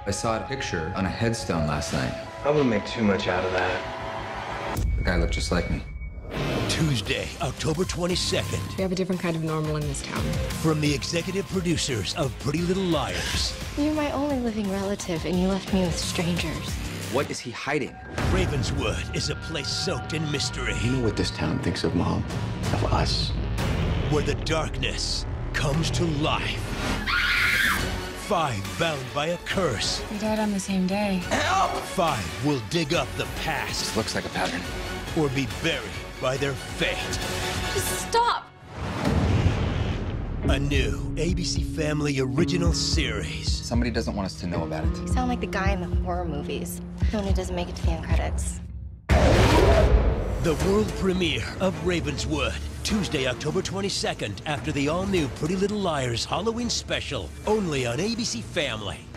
I saw a picture on a headstone last night. I wouldn't make too much out of that. The guy looked just like me. Tuesday, October 22nd. We have a different kind of normal in this town. From the executive producers of Pretty Little Liars. You're my only living relative, and you left me with strangers. What is he hiding? Ravenswood is a place soaked in mystery. You know what this town thinks of Mom? Of us? Where the darkness comes to life. 5 bound by a curse. We died on the same day. Help! 5 will dig up the past. This looks like a pattern. Or be buried by their fate. Just stop! A new ABC Family original series. Somebody doesn't want us to know about it. You sound like the guy in the horror movies. The one who doesn't make it to the end credits. The world premiere of Ravenswood. Tuesday, October 22nd, after the all-new Pretty Little Liars Halloween special. Only on ABC Family.